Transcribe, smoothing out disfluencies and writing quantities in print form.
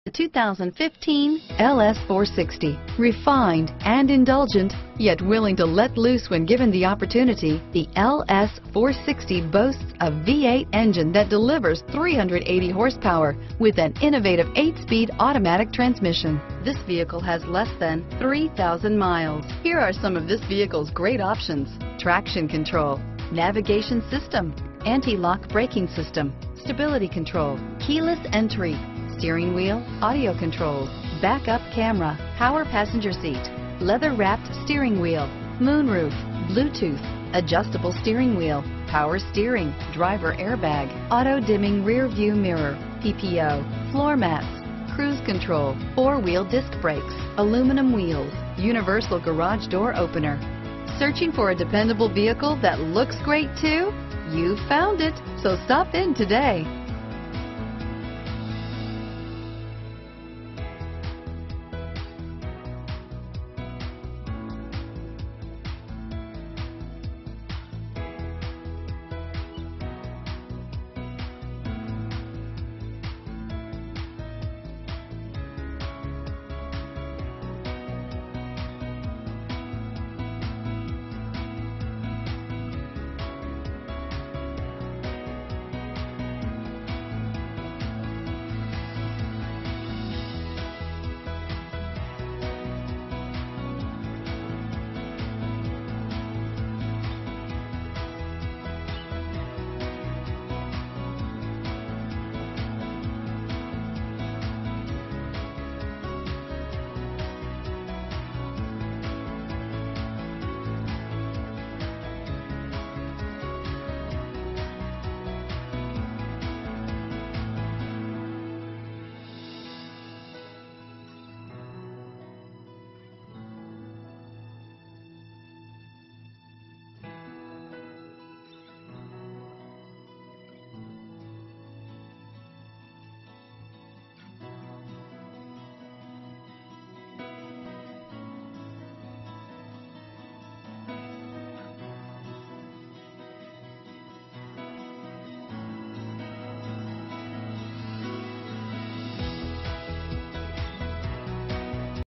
The 2015 LS460. Refined and indulgent, yet willing to let loose when given the opportunity, the LS460 boasts a V8 engine that delivers 380 horsepower with an innovative 8-speed automatic transmission. This vehicle has less than 3,000 miles. Here are some of this vehicle's great options: traction control, navigation system, anti-lock braking system, stability control, keyless entry, steering wheel audio controls, backup camera, power passenger seat, leather-wrapped steering wheel, moonroof, Bluetooth, adjustable steering wheel, power steering, driver airbag, auto-dimming rear view mirror, PPO, floor mats, cruise control, four-wheel disc brakes, aluminum wheels, universal garage door opener. Searching for a dependable vehicle that looks great too? You found it, so stop in today.